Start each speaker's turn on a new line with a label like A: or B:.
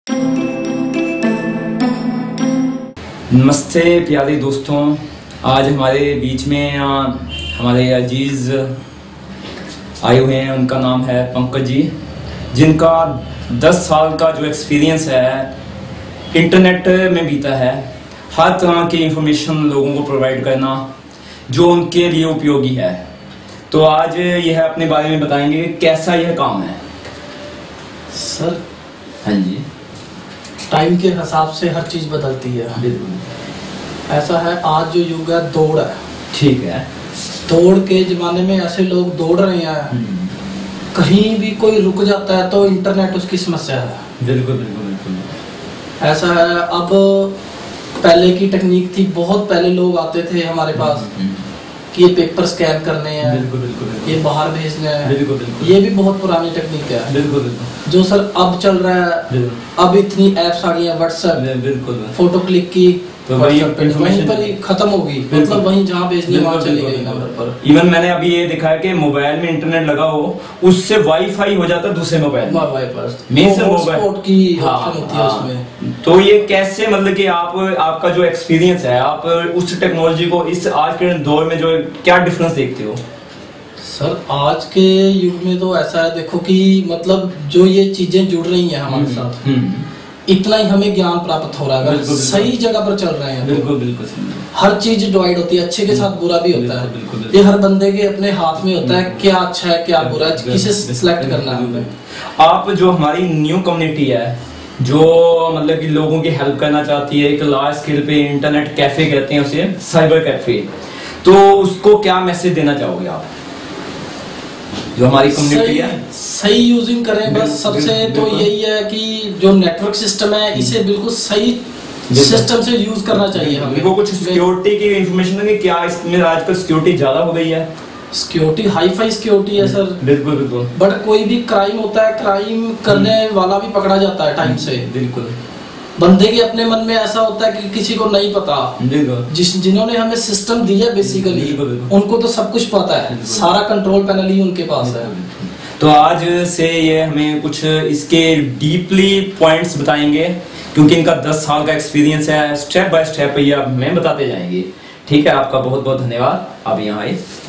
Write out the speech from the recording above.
A: नमस्ते प्यारे दोस्तों, आज हमारे बीच में हमारे अजीज़ आए हुए हैं। उनका नाम है पंकज जी, जिनका 10 साल का जो एक्सपीरियंस है इंटरनेट में बीता है। हर तरह की इंफॉर्मेशन लोगों को प्रोवाइड करना जो उनके लिए उपयोगी है। तो आज यह अपने बारे में बताएंगे कैसा यह काम है।
B: सर
A: हाँ जी,
B: टाइम के हिसाब से हर चीज़ बदलती है।
A: बिल्कुल
B: ऐसा है, आज जो युग है दौड़ है।
A: ठीक है।
B: दौड़ के ज़माने में ऐसे लोग दौड़ रहे हैं, कहीं भी कोई रुक जाता है तो इंटरनेट उसकी समस्या है।
A: बिल्कुल बिल्कुल बिल्कुल।
B: ऐसा है, अब पहले की टेक्निक थी, बहुत पहले लोग आते थे हमारे पास कि ये पेपर स्कैन करने हैं,
A: बिल्कुल बिल्कुल,
B: ये बाहर भेजने हैं।
A: बिल्कुल बिल्कुल,
B: ये भी बहुत पुरानी टेक्निक है।
A: बिल्कुल बिल्कुल।
B: जो सर अब चल रहा है, अब इतनी ऐप्स आ गई हैं, व्हाट्सएप,
A: बिल्कुल,
B: फोटो क्लिक की
A: तो
B: वहीं पर ही खत्म होगी। मतलब वहीं जहाँ भेजनी वहाँ चली गई नंबर पर।
A: इवन मैंने अभी ये देखा है कि मोबाइल में इंटरनेट लगा हो, उससे वाईफाई हो जाता है दूसरे मोबाइल में।
B: हॉटस्पॉट की ऑप्शन होती है उसमें।
A: तो ये कैसे, मतलब कि आपका जो एक्सपीरियंस है, आप उस टेक्नोलॉजी को इस आज के दौर में जो क्या डिफरेंस देखते हो?
B: सर आज के युग में तो ऐसा है, देखो कि मतलब जो ये चीजें जुड़ रही हैं हमारे साथ, इतना ही हमें ज्ञान प्राप्त हो रहा है अगर सही जगह पर चल रहे हैं।
A: बिल्कुल बिल्कुल।
B: हर चीज डिवाइड होती है, अच्छे के साथ बुरा भी होता है। ये हर बंदे के अपने हाथ में होता है, क्या अच्छा है क्या बुरा है, किसे सिलेक्ट करना है हमें।
A: आप जो हमारी न्यू कम्युनिटी है, जो मतलब कि लोगों की हेल्प करना चाहती है, एक लार्ज स्केल पे इंटरनेट कैफे कहते हैं उसे, साइबर कैफे, तो उसको क्या मैसेज देना चाहोगे आप जो हमारी कम्युनिटी है?
B: सही यूजिंग करें बस। सबसे तो यही है कि जो नेटवर्क सिस्टम है इसे बिल्कुल सही सिस्टम से यूज करना चाहिए हमें।
A: वो कुछ सिक्योरिटी की इंफॉर्मेशन है कि क्या इसमें आजकल सिक्योरिटी ज्यादा हो गई है?
B: सिक्योरिटी हाई फाई सिक्योरिटी है सर।
A: बिल्कुल बिल्कुल।
B: बट कोई भी क्राइम होता है, क्राइम करने वाला भी पकड़ा जाता है टाइम से।
A: बिल्कुल।
B: बंदे के अपने मन में ऐसा होता है कि किसी को नहीं पता, जिन्होंने हमें सिस्टम दिया बेसिकली उनको तो सब कुछ पता है, सारा कंट्रोल पैनल ही उनके पास है।
A: तो आज से ये हमें कुछ इसके डीपली पॉइंट्स बताएंगे, क्योंकि इनका 10 साल का एक्सपीरियंस है। स्टेप बाय स्टेप ये हमें बताते जाएंगे। ठीक है, आपका बहुत बहुत धन्यवाद, आप यहाँ आए।